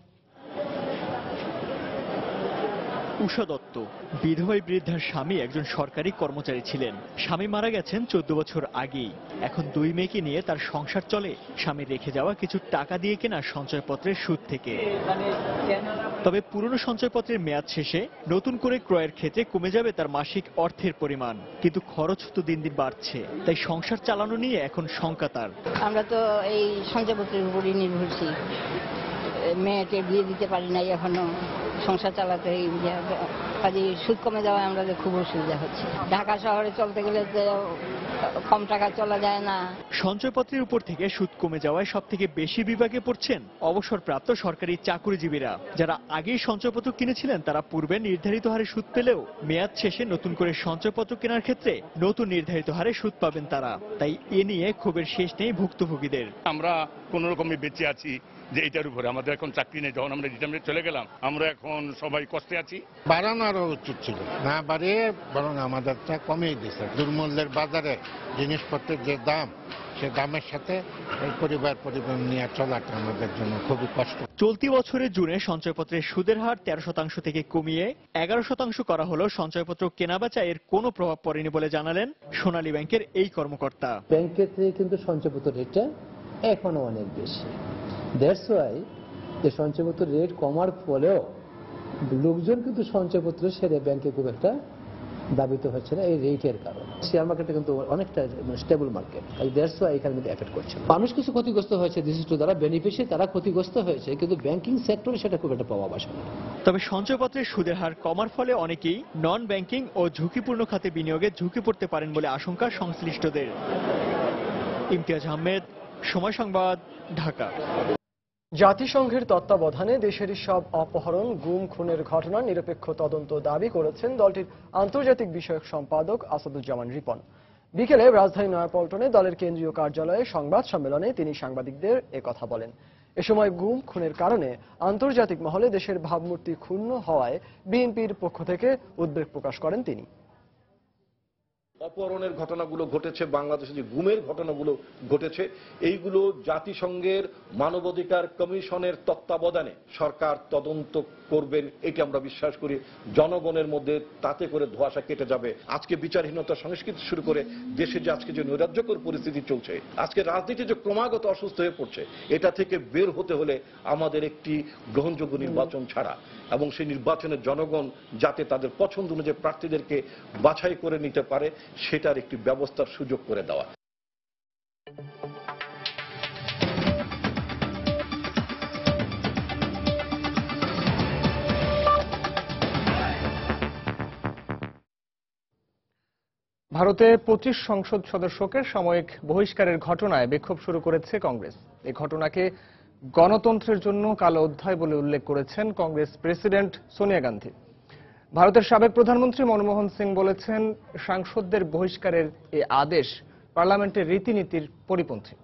উষা দত্ত বিধবা বৃদ্ধার স্বামী একজন সরকারি কর্মচারী ছিলেন। স্বামী মারা গেছেন 14 বছর আগেই। এখন 2 মেয়েকে নিয়ে তার সংসার চলে স্বামীর রেখে যাওয়া কিছু টাকা দিয়ে কেনা সঞ্চয়পত্রের সুদ থেকে। তবে পুরনো সঞ্চয়পত্রের মেয়াদ শেষে নতুন করে ক্রয়ের ক্ষেত্রে কমে যাবে তার মাসিক অর্থের পরিমাণ, কিন্তু খরচ তো দিন দিন বাড়ছে। তাই সংসার চালানো নিয়ে এখন শঙ্কা তার। আমরা তো এই সঞ্চয়পত্রের উপরই নির্ভরশীল, মেয়েকে বিয়ে দিতে পারি নাই এখনো, সংসার চালাতে কাজে সুদ কমে যাওয়ায় আমাদের খুব অসুবিধা হচ্ছে। ঢাকা শহরে চলতে গেলে তো কম টাকা চলা যায় না। সঞ্চয়পত্রের উপর থেকে সুদ কমে যাওয়ায় সব থেকে বেশি বিপাকে পড়ছেন অবসরপ্রাপ্ত সরকারি চাকুরিজীবীরা। যারা আগেই সঞ্চয়পত্র কিনেছিলেন তারা পূর্বে নির্ধারিত হারে সুদ পেলেও মেয়াদ শেষে নতুন করে সঞ্চয়পত্র কেনার ক্ষেত্রে নতুন নির্ধারিত হারে সুদ পাবেন তারা। তাই এ নিয়ে ক্ষোভের শেষ নেই ভুক্তভোগীদের। আমরা কোন রকমে বেঁচে আছি যে এটার উপরে, আমাদের এখন চাকরি নেই, যখন আমরা রিটায়ারমেন্ট চলে গেলাম আমরা এখন সবাই কষ্টে আছি। বাড়ানো আরো উচিত ছিল, না বাড়িয়ে বরং আমাদেরটা কমিয়ে দিচ্ছে। দুর্মূল্যের বাজারে জিনিসপত্রের যে দাম, সে দামের সাথে পরিবার নিয়ে চলাটা আমাদের জন্য খুবই কষ্ট। চলতি বছরের জুনে সঞ্চয়পত্রের সুদের হার 13% থেকে কমিয়ে 11% করা হলো। সঞ্চয়পত্র কেনাবেচা এর কোনো প্রভাব পড়েনি বলে জানালেন সোনালী ব্যাংকের এই কর্মকর্তা। ব্যাংকের থেকে কিন্তু সঞ্চয়পত্র রেটটা এখনো অনেক বেশি। দ্যাটস ওয়াই যে সঞ্চয়পত্র রেট কমার ফলেও লোকজন কিন্তু সঞ্চয়পত্র সেরে ব্যাংকে খুব একটা দাবিত হচ্ছে না এই রেটের কারণে। শেয়ার মার্কেটে কিন্তু অনেকটা স্টেবল মার্কেট, দ্যাটস ওয়াই এখানে কিন্তু এফেক্ট করছে। মানুষ কিছু ক্ষতিগ্রস্ত হয়েছে, দিস ইজ টু যারা বেনিফিশিয়ারি তারা ক্ষতিগ্রস্ত হয়েছে, কিন্তু ব্যাংকিং সেক্টরে সেটা খুব একটা প্রভাব আসে না। তবে সঞ্চয়পত্রের সুদের হার কমার ফলে অনেকেই নন ব্যাংকিং ও ঝুঁকিপূর্ণ খাতে বিনিয়োগে ঝুঁকি পড়তে পারেন বলে আশঙ্কা সংশ্লিষ্টদের। ইমতিয়াজ আহমেদ, সময় সংবাদ, ঢাকা। জাতিসংঘের তত্ত্বাবধানে দেশের সব অপহরণ, গুম, খুনের ঘটনার নিরপেক্ষ তদন্ত দাবি করেছেন দলটির আন্তর্জাতিক বিষয়ক সম্পাদক আসাদুজ্জামান রিপন। বিকেলে রাজধানী নয়াপল্টনে দলের কেন্দ্রীয় কার্যালয়ে সংবাদ সম্মেলনে তিনি সাংবাদিকদের একথা বলেন। এ সময় গুম, খুনের কারণে আন্তর্জাতিক মহলে দেশের ভাবমূর্তি ক্ষুণ্ণ হওয়ায় বিএনপির পক্ষ থেকে উদ্বেগ প্রকাশ করেন তিনি। অপহরণের ঘটনাগুলো ঘটেছে, বাংলাদেশে যে গুমের ঘটনাগুলো ঘটেছে, এইগুলো জাতিসংঘের মানবাধিকার কমিশনের তত্ত্বাবধানে সরকার তদন্ত করবেন, এটি আমরা বিশ্বাস করি। জনগণের মধ্যে তাতে করে ধোঁয়াশা কেটে যাবে। আজকে বিচারহীনতা সংস্কৃতি শুরু করে দেশে যে আজকে যে নৈরাজ্যকর পরিস্থিতি চলছে, আজকে রাজনীতি যে ক্রমাগত অসুস্থ হয়ে পড়ছে, এটা থেকে বের হতে হলে আমাদের একটি গ্রহণযোগ্য নির্বাচন ছাড়া, এবং সেই নির্বাচনের জনগণ যাতে তাদের পছন্দ অনুযায়ী প্রার্থীদেরকে বাছাই করে নিতে পারে, সেটার একটি ব্যবস্থার সুযোগ করে দেওয়া। ভারতে 25 সংসদ সদস্যকে সাময়িক বহিষ্কারের ঘটনায় বিক্ষোভ শুরু করেছে কংগ্রেস। এই ঘটনাকে গণতন্ত্রের জন্য কালো অধ্যায় বলে উল্লেখ করেছেন কংগ্রেস প্রেসিডেন্ট সোনিয়া গান্ধী। ভারতের সাবেক প্রধানমন্ত্রী মনমোহন সিং বলেছেন, সাংসদদের বহিষ্কারের এই আদেশ পার্লামেন্টের রীতিনীতির পরিপন্থী।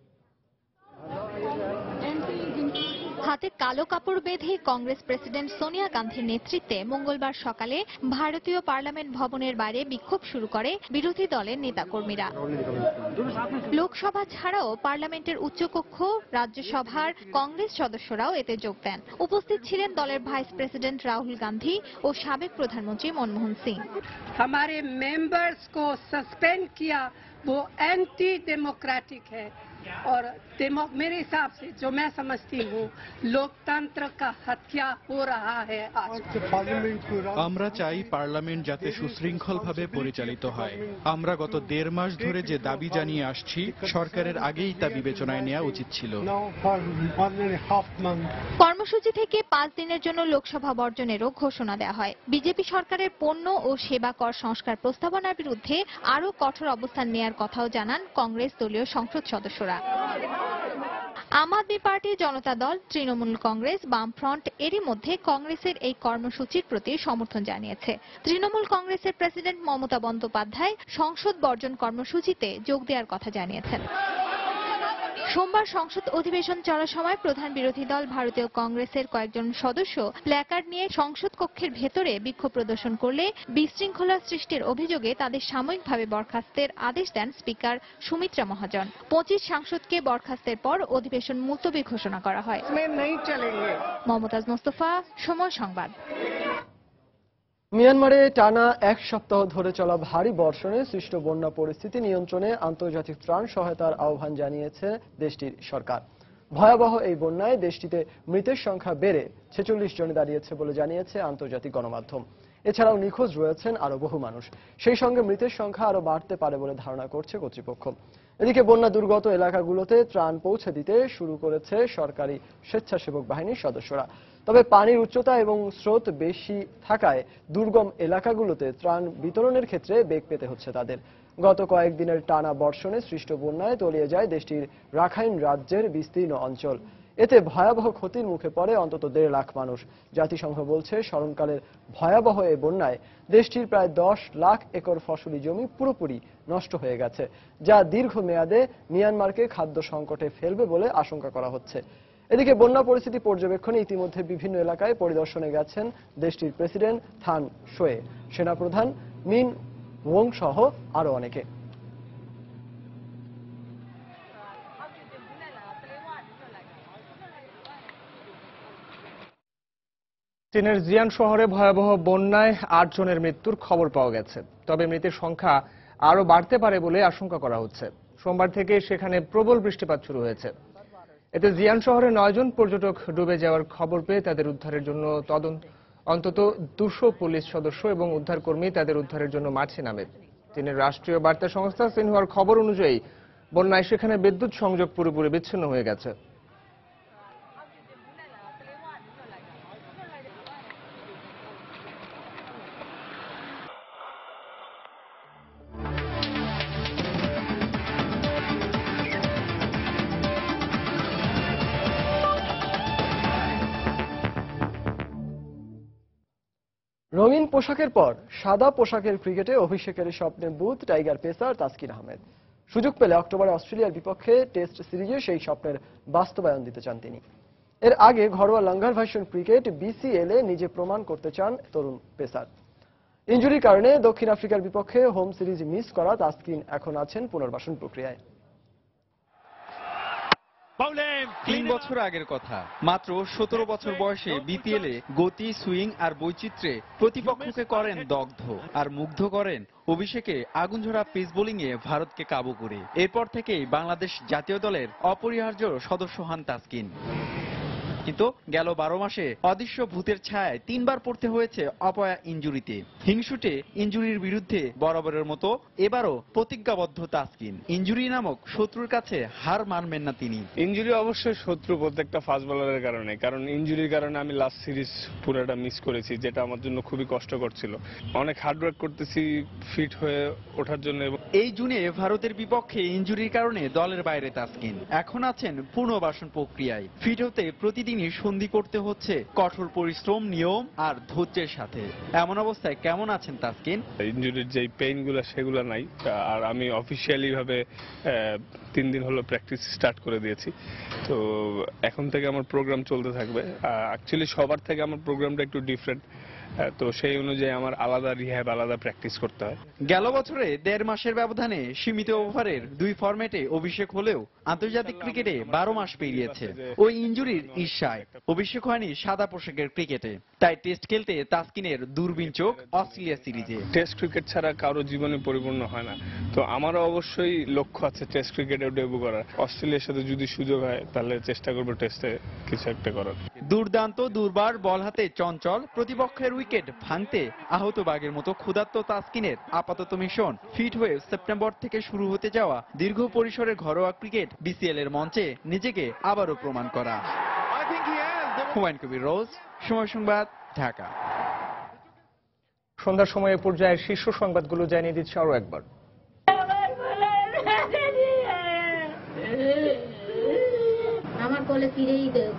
হাতে কালো কাপড় বেঁধে কংগ্রেস প্রেসিডেন্ট সোনিয়া গান্ধীর নেতৃত্বে মঙ্গলবার সকালে ভারতীয় পার্লামেন্ট ভবনের বাইরে বিক্ষোভ শুরু করে বিরোধী দলের নেতাকর্মীরা। লোকসভা ছাড়াও পার্লামেন্টের উচ্চকক্ষ, রাজ্যসভার কংগ্রেস সদস্যরাও এতে যোগ দেন। উপস্থিত ছিলেন দলের ভাইস প্রেসিডেন্ট রাহুল গান্ধী ও সাবেক প্রধানমন্ত্রী মনমোহন সিং। हमारे मेंबर्स को सस्पेंड किया वो एंटी डेमोक्रेटिक है और मेरे हिसाब से जो मैं समझती हूँ लोकतंत्र का हत्या हो रहा है आज। আমরা চাই পার্লামেন্ট যাতে সুশৃঙ্খলভাবে পরিচালিত হয়। আমরা গত 1.5 মাস ধরে যে দাবি জানিয়ে আসছি, সরকারের আগেই তা বিবেচনায় নেওয়া উচিত ছিল। কর্মসূচি থেকে 5 দিনের জন্য লোকসভা বর্জনেরও ঘোষণা দেওয়া হয়। বিজেপি সরকারের পণ্য ও সেবা কর সংস্কার প্রস্তাবনার বিরুদ্ধে আরও কঠোর অবস্থান নেয়ার কথাও জানান কংগ্রেস দলীয় সংসদ সদস্যরা। আম আদমি পার্টি, জনতা দল, তৃণমূল কংগ্রেস, বামফ্রন্ট এরই মধ্যে কংগ্রেসের এই কর্মসূচির প্রতি সমর্থন জানিয়েছে। তৃণমূল কংগ্রেসের প্রেসিডেন্ট মমতা বন্দ্যোপাধ্যায় সংসদ বর্জন কর্মসূচিতে যোগ দেওয়ার কথা জানিয়েছেন। সোমবার সংসদ অধিবেশন চলার সময় প্রধান বিরোধী দল ভারতীয় কংগ্রেসের কয়েকজন সদস্য প্ল্যাকার্ড নিয়ে সংসদ কক্ষের ভেতরে বিক্ষোভ প্রদর্শন করলে বিশৃঙ্খলা সৃষ্টির অভিযোগে তাদের সাময়িকভাবে বরখাস্তের আদেশ দেন স্পিকার সুমিত্রা মহাজন। 25 সাংসদকে বরখাস্তের পর অধিবেশন মুলতবি ঘোষণা করা হয়। মমতাজ মোস্তফা, সময় সংবাদ। মিয়ানমারে টানা 1 সপ্তাহ ধরে চলা ভারী বর্ষণে সৃষ্ট বন্যা পরিস্থিতি নিয়ন্ত্রণে আন্তর্জাতিক ত্রাণ সহায়তার আহ্বান জানিয়েছে দেশটির সরকার। ভয়াবহ এই বন্যায় দেশটিতে মৃতের সংখ্যা বেড়ে 46 জনে দাঁড়িয়েছে বলে জানিয়েছে আন্তর্জাতিক গণমাধ্যম। এছাড়াও নিখোঁজ রয়েছেন আরো বহু মানুষ। সেই সঙ্গে মৃতের সংখ্যা আরো বাড়তে পারে বলে ধারণা করছে কর্তৃপক্ষ। এদিকে বন্যা দুর্গত এলাকাগুলোতে ত্রাণ পৌঁছে দিতে শুরু করেছে সরকারি স্বেচ্ছাসেবক বাহিনীর সদস্যরা। তবে পানির উচ্চতা এবং স্রোত বেশি থাকায় দুর্গম এলাকাগুলোতে ত্রাণ বিতরণের ক্ষেত্রে বেগ পেতে হচ্ছে তাদের। গত কয়েকদিনের টানা বর্ষণে সৃষ্ট বন্যায় তলিয়ে যায় দেশটির রাখাইন রাজ্যের বিস্তীর্ণ অঞ্চল। এতে ভয়াবহ ক্ষতির মুখে পড়ে অন্তত 1.5 লাখ মানুষ। জাতিসংঘ বলছে, স্মরণকালের ভয়াবহ এই বন্যায় দেশটির প্রায় 10 লাখ একর ফসলি জমি পুরোপুরি নষ্ট হয়ে গেছে, যা দীর্ঘমেয়াদে মিয়ানমারকে খাদ্য সংকটে ফেলবে বলে আশঙ্কা করা হচ্ছে। এদিকে বন্যা পরিস্থিতি পর্যবেক্ষণে ইতিমধ্যে বিভিন্ন এলাকায় পরিদর্শনে গেছেন দেশটির প্রেসিডেন্ট থান শোয়ে, সেনাপ্রধান মিন ওং সহ আরো অনেকে। চীনের জিয়ান শহরে ভয়াবহ বন্যায় 8 জনের মৃত্যুর খবর পাওয়া গেছে। তবে মৃতের সংখ্যা আরো বাড়তে পারে বলে আশঙ্কা করা হচ্ছে। সোমবার থেকে সেখানে প্রবল বৃষ্টিপাত শুরু হয়েছে। এতে জিয়ান শহরে 9 জন পর্যটক ডুবে যাওয়ার খবর পেয়ে তাদের উদ্ধারের জন্য অন্তত 200 পুলিশ সদস্য এবং উদ্ধারকর্মী তাদের উদ্ধারের জন্য মাঠে নামে। চীনের রাষ্ট্রীয় বার্তা সংস্থা সিনহুয়ার খবর অনুযায়ী বন্যায় সেখানে বিদ্যুৎ সংযোগ পুরোপুরি বিচ্ছিন্ন হয়ে গেছে। রঙিন পোশাকের পর সাদা পোশাকের ক্রিকেটে অভিষেকের স্বপ্নে বুঁদ টাইগার পেসার তাসকিন আহমেদ। সুযোগ পেলে অক্টোবরে অস্ট্রেলিয়ার বিপক্ষে টেস্ট সিরিজে সেই স্বপ্নের বাস্তবায়ন দিতে চান তিনি। এর আগে ঘরোয়া লাঙ্গার ভার্সন ক্রিকেট বিসিএল-এ নিজে প্রমাণ করতে চান তরুণ পেসার। ইনজুরির কারণে দক্ষিণ আফ্রিকার বিপক্ষে হোম সিরিজ মিস করা তাসকিন এখন আছেন পুনর্বাসন প্রক্রিয়ায়। 3 বছর আগের কথা, মাত্র 17 বছর বয়সে বিপিএল-এ গতি, সুইং আর বৈচিত্র্যে প্রতিপক্ষকে করেন দগ্ধ আর মুগ্ধ করেন অভিষেকে আগুনঝরা পেস বোলিংয়ে ভারতকে কাবু করে। এরপর থেকেই বাংলাদেশ জাতীয় দলের অপরিহার্য সদস্য হন তাসকিন। কিন্তু গেল 12 মাসে অদৃশ্য ভূতের ছায়ায় 3 বার পড়তে হয়েছে অপয়া ইনজুরিতে। হিংসুটে ইনজুরির বিরুদ্ধে বরাবরের মতো এবারও প্রতিজ্ঞাবদ্ধ তাসকিন। ইনজুরি নামক শত্রুর কাছে হার মানবেন না তিনি। ইনজুরি অবশ্যই শত্রু প্রত্যেকটা ফাস্ট বোলারের কারণে, কারণ ইনজুরির কারণে আমি লাস্ট সিরিজ পুরোটা মিস করেছি, যেটা আমার জন্য খুবই কষ্টকর ছিল। অনেক হার্ডওয়ার্ক করতেছি ফিট হয়ে ওঠার জন্য। এই জুনে ভারতের বিপক্ষে ইনজুরির কারণে দলের বাইরে তাসকিন। এখন আছেন পুনর্বাসন প্রক্রিয়ায়। ফিট হতে প্রতিদিন সন্ধি করতে হচ্ছে কঠোর পরিশ্রম, নিয়ম আর ধৈর্যের সাথে। এমন অবস্থায় কেমন আছেন তাসকিন? ইনজুরির যে পেইন গুলো সেগুলো নাই, আর আমি অফিসিয়ালি ভাবে 3 দিন হলো প্র্যাকটিস স্টার্ট করে দিয়েছি। তো এখন থেকে আমার প্রোগ্রাম চলতে থাকবে। অ্যাকচুয়ালি সবার থেকে আমার প্রোগ্রামটা একটু ডিফারেন্ট, তো সেই অনুযায়ী আমার আলাদা রিহ্যাব, আলাদা প্র্যাকটিস করতে হয়। গেল বছরে 1.5 মাসের ব্যবধানে সীমিত ওভারের 2 ফরম্যাটে অভিষেক হলেও আন্তর্জাতিক ক্রিকেটে 12 মাস পেরিয়েছে। ওই ইনজুরির ঈর্ষায় অভিষেক হয়নি সাদা পোশাকের ক্রিকেটে। তাই টেস্ট খেলতে তাসকিনের দূরবীন চোখ অস্ট্রেলিয়া সিরিজে। টেস্ট ক্রিকেট ছাড়া কারো জীবনে পরিপূর্ণ হয় না, তো আমারও অবশ্যই লক্ষ্য আছে টেস্ট ক্রিকেটে ডেবু করার। অস্ট্রেলিয়ার সাথে যদি সুযোগ হয় তাহলে চেষ্টা করবো টেস্টে কিছু একটা করার। দুর্দান্ত দুর্বার বল হাতে চঞ্চল, প্রতিপক্ষের উইকেট ভাঙতে আহত বাঘের মতো ক্ষুধার্ত তাসকিনের আপাতত মিশন ফিট হয়ে সেপ্টেম্বর থেকে শুরু হতে যাওয়া দীর্ঘ পরিসরের ঘরোয়া ক্রিকেট বিসিএল-এর মঞ্চে নিজেকে আবারও প্রমাণ করা। হুমায়ুন কবির রোজ, সময় সংবাদ, ঢাকা। সন্ধ্যার সময়ে পর্যায়ের শীর্ষ সংবাদগুলো জানিয়ে দিচ্ছে আরো একবার। আমার কোলে ফিরেই দেব।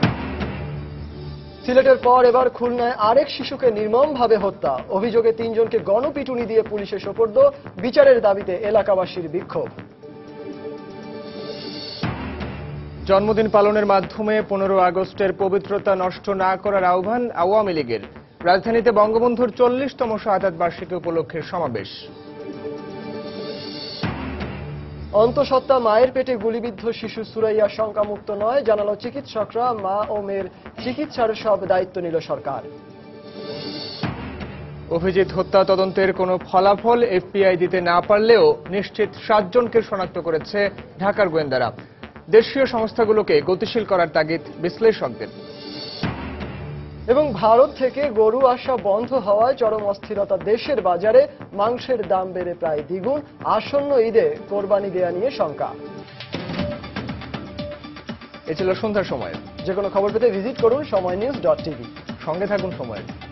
সিলেটের পর এবার খুলনায় আরেক শিশুকে নির্মমভাবে হত্যা। অভিযোগে 3 জনকে গণপিটুনি দিয়ে পুলিশে সোপর্দ। বিচারের দাবিতে এলাকাবাসীর বিক্ষোভ। জন্মদিন পালনের মাধ্যমে 15 আগস্টের পবিত্রতা নষ্ট না করার আহ্বান আওয়ামী লীগের। রাজধানীতে বঙ্গবন্ধুর 40তম শাহাদাত বার্ষিকী উপলক্ষে সমাবেশ। অন্তঃসত্ত্বা মায়ের পেটে গুলিবিদ্ধ শিশু সুরাইয়া শঙ্কামুক্ত নয়, জানালো চিকিৎসকরা। মা ও মেয়ের চিকিৎসার সব দায়িত্ব নিল সরকার। অভিজিৎ হত্যা তদন্তের কোনো ফলাফল এফবিআই দিতে না পারলেও নিশ্চিত 7 জনকে শনাক্ত করেছে ঢাকার গোয়েন্দারা। দেশীয় সংস্থাগুলোকে গতিশীল করার তাগিদ বিশ্লেষকদের। এবং ভারত থেকে গরু আসা বন্ধ হওয়ায় চরম অস্থিরতা দেশের বাজারে। মাংসের দাম বেড়ে প্রায় দ্বিগুণ। আসন্ন ঈদে কোরবানি দেয়া নিয়ে শঙ্কা। এ ছিল সন্ধ্যার সময়। যে কোনো খবর পেতে ভিজিট করুন সময়নিউজ.tv। সঙ্গে থাকুন সময়।